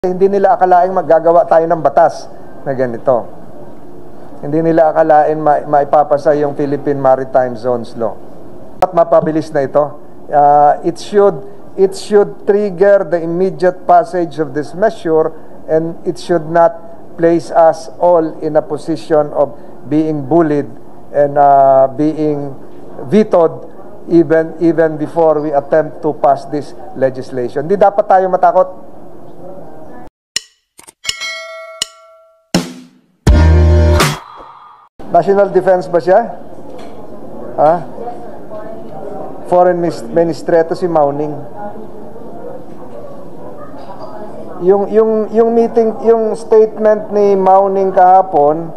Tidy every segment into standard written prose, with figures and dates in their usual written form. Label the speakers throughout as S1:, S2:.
S1: Hindi nila akalaing maggagawa tayo ng batas na ganito. Hindi nila akalain maipapasa yung Philippine Maritime Zones Law. At mapabilis na ito. It should trigger the immediate passage of this measure, and it should not place us all in a position of being bullied and being vetoed even before we attempt to pass this legislation. Hindi dapat tayo matakot. National Defense ba siya? Ha? Foreign Ministry, ito si Mauning. Yung meeting, yung statement ni Mauning kahapon,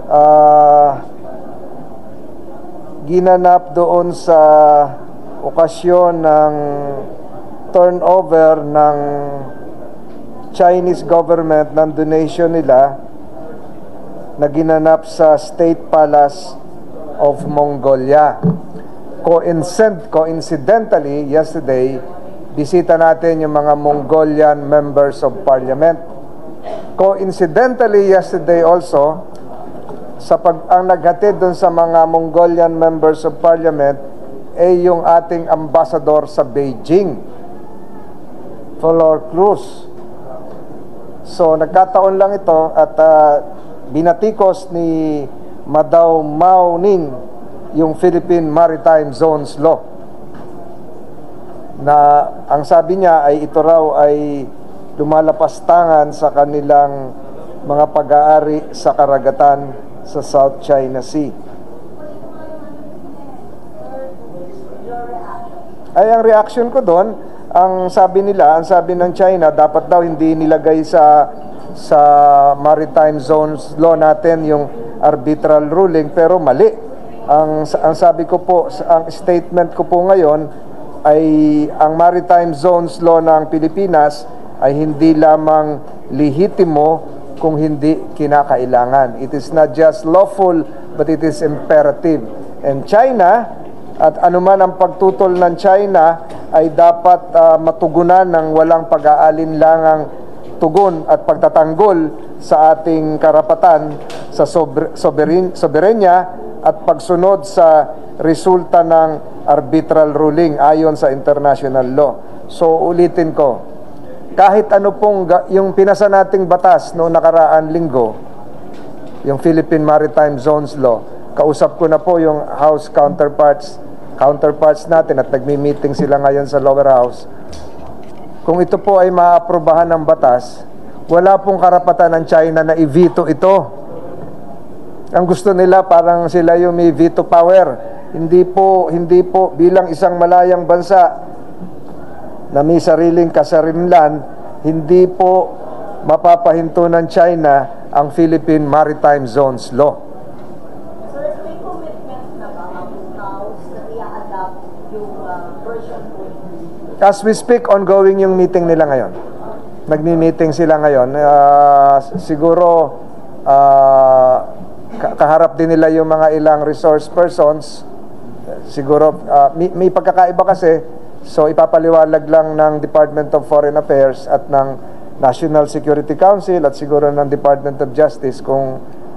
S1: ginanap doon sa okasyon ng turnover ng Chinese government ng donation nila na ginanap sa State Palace of Mongolia. Coincidentally, yesterday, bisita natin yung mga Mongolian members of parliament. Coincidentally, yesterday also, ang naghatid dun sa mga Mongolian members of parliament ay yung ating ambassador sa Beijing, Flor Cruz. So, nagkataon lang ito at binatikos ni Madaw Mauning yung Philippine Maritime Zones Law na ang sabi niya ay ito raw ay lumalapastangan sa kanilang mga pag-aari sa karagatan sa South China Sea. Ay ang reaction ko doon, ang sabi ng China, dapat daw hindi nilagay sa Maritime Zones Law natin yung arbitral ruling, pero mali. Ang sabi ko po, ang statement ko po ngayon ay ang Maritime Zones Law ng Pilipinas ay hindi lamang lehitimo kung hindi kinakailangan. It is not just lawful, but it is imperative. And China, at anuman ang pagtutol ng China, ay dapat matugunan ng walang pag-aalinlangang tugon at pagtatanggol sa ating karapatan sa soberenya at pagsunod sa resulta ng arbitral ruling ayon sa international law. So ulitin ko, kahit ano pong yung pinasa nating batas noong nakaraan linggo, yung Philippine Maritime Zones Law, kausap ko na po yung House counterparts natin at nagmi-meeting sila ngayon sa lower house. Kung ito po ay maaprubahan ng batas, wala pong karapatan ng China na i-veto ito. Ang gusto nila parang sila yung may veto power. Hindi po bilang isang malayang bansa na may sariling kasarinlan, hindi po mapapahinto ng China ang Philippine Maritime Zones Law.
S2: Sir, may commitment na ba ang House na i-adapt yung version 4?
S1: As we speak, ongoing yung meeting nila ngayon. Nagmi-meeting sila ngayon. Siguro kaharap din nila yung mga ilang resource persons. Siguro may pagkakaiba kasi, so ipapaliwalag lang ng Department of Foreign Affairs at ng National Security Council at siguro ng Department of Justice kung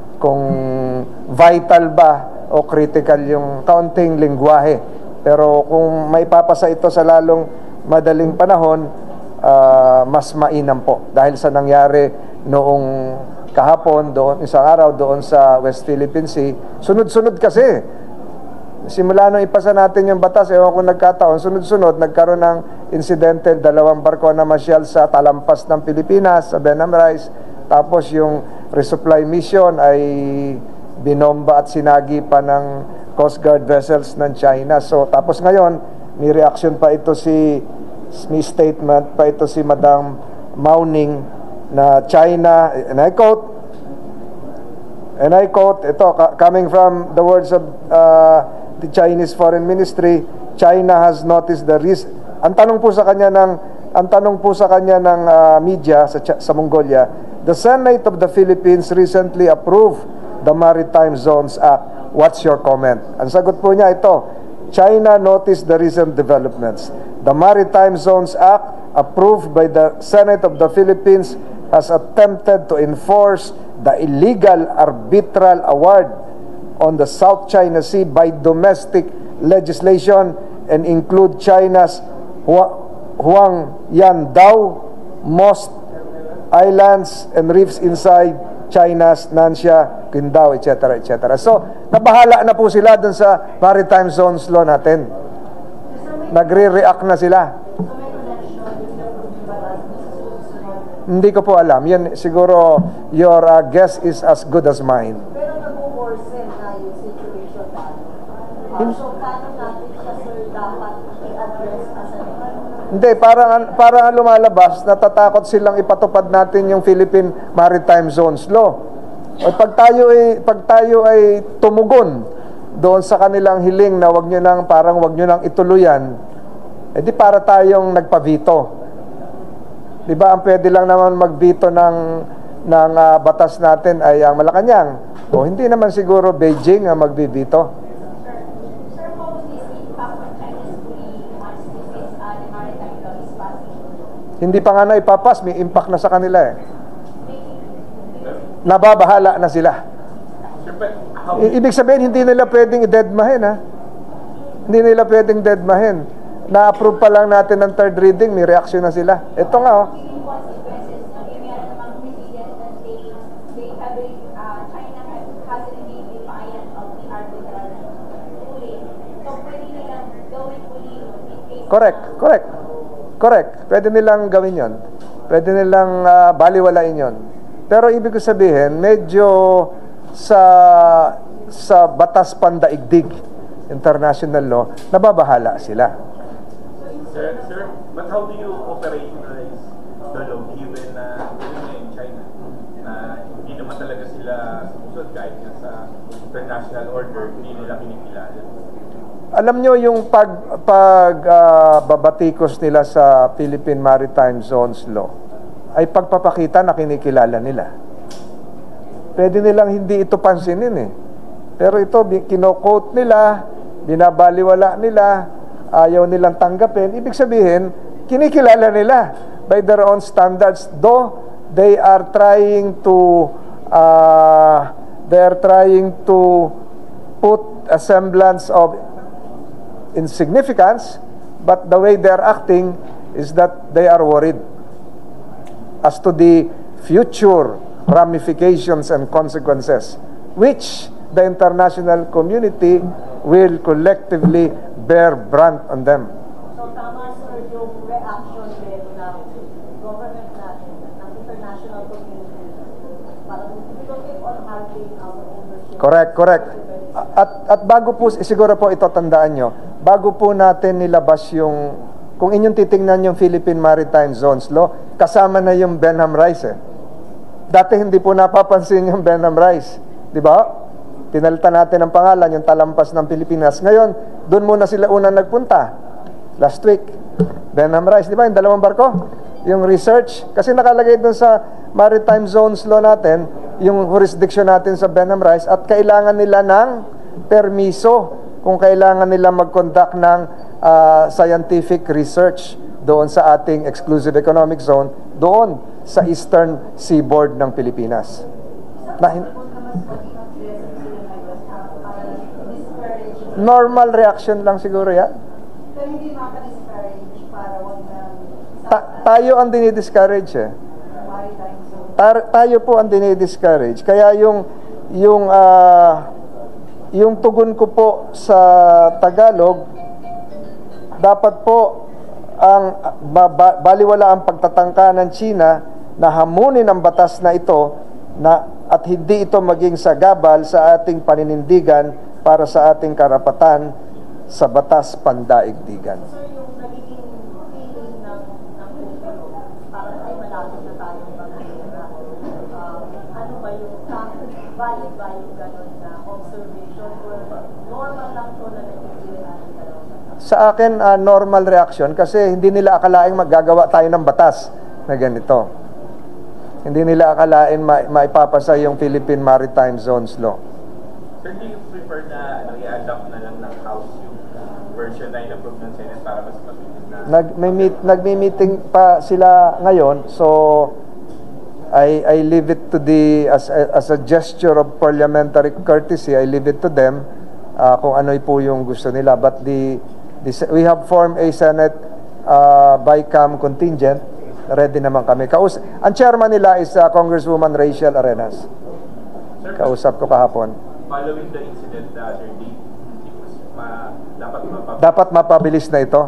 S1: vital ba o critical yung kaunting lengguwahe. Pero kung may papasa ito sa lalong madaling panahon, mas mainam po dahil sa nangyari noong kahapon doon, isang araw doon sa West Philippine Sea. Sunod-sunod kasi simula nung ipasa natin yung batas, ewan kung nagkataon, sunod-sunod nagkaroon ng insidente, 2 barko na masyal sa talampas ng Pilipinas sa Benham Rice, tapos yung resupply mission ay binomba at sinagi pa ng Coast Guard vessels ng China. So tapos ngayon may reaction pa ito may statement pa ito si Madam Mauning na China, and I quote, ito coming from the words of the Chinese Foreign Ministry, China has noticed the risk. Ang tanong po sa kanya ng media sa Mongolia, the Senate of the Philippines recently approved the Maritime Zones Act. What's your comment? Ang sagot po niya ito, China noticed the recent developments. The Maritime Zones Act, approved by the Senate of the Philippines, has attempted to enforce the illegal arbitral award on the South China Sea by domestic legislation and include China's Huangyandao, most islands and reefs inside China's Nansha, Qingdao, etc. etc. So, nabahala na po sila dun sa maritime zones law natin. Nagre-react na sila. Hindi ko po alam. Yan, siguro, your guess is as good as mine.
S2: Pero nag-worsen na yung situation natin. So, paano natin siya, sir, dapat i-address as an
S1: Hindi, parang lumalabas, natatakot silang ipatupad natin yung Philippine Maritime Zones Law. O pag tayo ay tumugon doon sa kanilang hiling na wag nyo nang ituluyan, edi para tayong nagpavito. Di ba, ang pwede lang naman magbito ng batas natin ay ang Malacanang. O hindi naman siguro Beijing ang magbibito.
S3: Sir, how will this impact on China's once this the maritime law is passed?
S1: Hindi pa nga na ipapas, may impact na sa kanila eh. Nababahala na sila. Ibig sabihin, hindi nila pwedeng i-deadmahin ha. Hindi nila pwedeng deadmahin. Na-approve pa lang natin ng third reading, may reaction na sila. Ito nga oh. Correct. Pwede nilang gawin yon. Pwede nilang baliwalain yon. Pero ibig ko sabihin, medyo sa batas pandaigdig, international law, nababahala sila.
S4: Sir, but how do you operationalize the law given na in China na hindi naman talaga sila sumusod kahit nga sa international order, hindi nila kinikilala?
S1: Alam nyo yung babatikos nila sa Philippine Maritime Zones Law ay pagpapakita na kinikilala nila. Pwede nilang hindi ito pansinin eh. Pero ito, kino-quote nila, binabaliwala nila, ayaw nilang tanggapin. Ibig sabihin, kinikilala nila by their own standards, though they are trying to put a semblance of insignificance, but the way they are acting is that they are worried as to the future ramifications and consequences, which the international community will collectively bear brunt on them.
S2: So, tama, sir, yung reaction din ng government natin, ng international community, para we don't keep on arguing our ownership.
S1: Correct. At bago po, siguro po ito tandaan nyo, bago po natin nilabas yung, kung inyong titingnan yung Philippine Maritime Zones Law, kasama na yung Benham Rice eh. Dati hindi po napapansin yung Benham Rice. Di ba? Pinalitan natin ang pangalan, yung talampas ng Pilipinas. Ngayon, doon muna sila unang nagpunta. Last week, Benham Rice. Di ba? Yung dalawang barko? Yung research. Kasi nakalagay doon sa Maritime Zones Law natin, yung jurisdiction natin sa Benham Rice, at kailangan nila ng permiso kung kailangan nila mag-conduct ng scientific research doon sa ating exclusive economic zone, doon sa eastern seaboard ng Pilipinas. Normal reaction lang siguro yan.
S2: Pero hindi maka-discourage para wag na
S1: Tayo ang dinidiscourage eh.
S2: maritime zone.
S1: Tayo po ang dinidiscourage. Kaya yung tugon ko po sa Tagalog, dapat po ang baliwala ang pagtatangka ng China na hamunin ang batas na ito at hindi ito maging sagabal sa ating paninindigan para sa ating karapatan sa batas pandaigdigan.
S2: Sir, yung nagiging feeling ng Pilipino, parang ay malapit na tayong mag-hira. Ano ba yung valid ba yung gano'n na observation or normal lang to na nagiging natin dalawa?
S1: Sa akin, normal reaction kasi hindi nila akalaing maggagawa tayo ng batas na ganito. Hindi nila akalain maipapasa yung Philippine Maritime Zones Law.
S4: Sir, do you prefer na i-adapt na lang ng House yung version na in-approve ng Senate para mas mabilis na?
S1: Nagmi-meeting pa sila ngayon, so I leave it to as a gesture of parliamentary courtesy, I leave it to them kung ano po yung gusto nila. But we have formed a Senate BICAM contingent. Ready naman kami. Ang chairman nila is Congresswoman Rachel Arenas.
S4: Sir,
S1: Kausap ko kahapon.
S4: following the incident the other day,
S1: Dapat mapabilis na ito.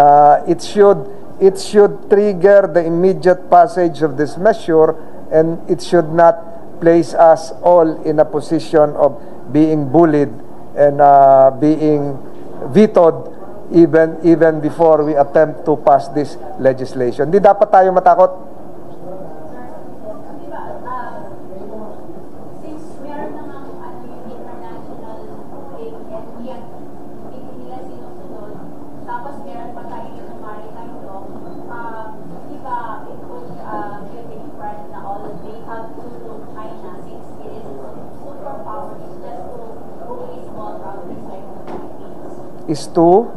S1: It should trigger the immediate passage of this measure, and it should not place us all in a position of being bullied and being vetoed even before we attempt to pass this legislation. Hindi dapat tayo matakot.
S3: Di ba, since meron namang yung international aid and yet hindi nila sinusunod, tapos meron pa tayo ng maritime law, di ba it would be a different na all they have to do China since it is superpower is just to bully small countries like the Philippines.
S1: Is to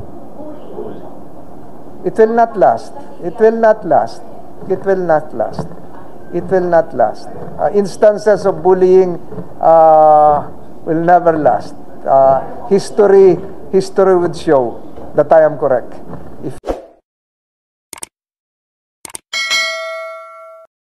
S1: It will not last. It will not last. It will not last. It will not last. Instances of bullying will never last. History would show that I am correct.